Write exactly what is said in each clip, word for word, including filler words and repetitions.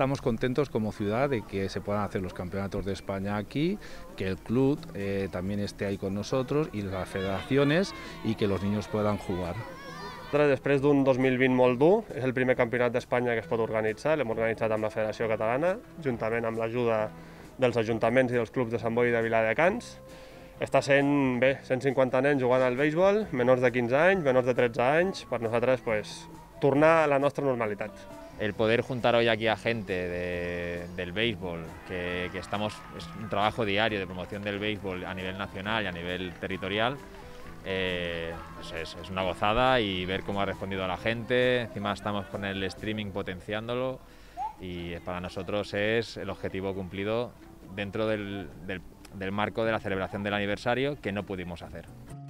estamos contentos como ciudad de que se puedan hacer los campeonatos de España aquí, que el club eh, también esté ahí con nosotros y las federaciones y que los niños puedan jugar. Després d'un dos mil vint molt dur, és el primer campionat d'Espanya que es pot organitzar, l'hem organitzat amb la Federació Catalana, juntament amb l'ajuda dels ajuntaments i dels clubs de Sant Boi i de Viladecans. Està sent bé, cent cinquanta nens jugant al béisbol, menors de quinze anys, menors de tretze anys, per nosaltres pues, tornar a la nostra normalitat. El poder juntar hoy aquí a gente de, del béisbol, que, que estamos, es un trabajo diario de promoción del béisbol a nivel nacional y a nivel territorial, eh, pues es, es una gozada y ver cómo ha respondido la gente. Encima estamos con el streaming potenciándolo y para nosotros es el objetivo cumplido dentro del, del, del marco de la celebración del aniversario que no pudimos hacer.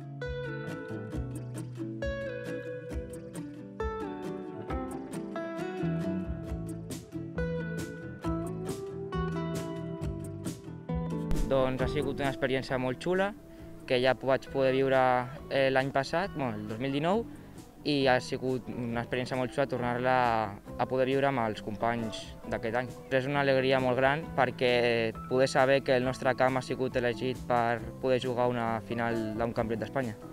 Doncs ha sigut una experiència molt xula, que ja vaig poder viure l'any passat, bueno, el dos mil dinou, i ha sigut una experiència molt xula tornar-la a poder viure amb els companys d'aquest any. És una alegria molt gran perquè poder saber que el nostre camp ha sigut elegit per poder jugar una final d'un campionat d'Espanya.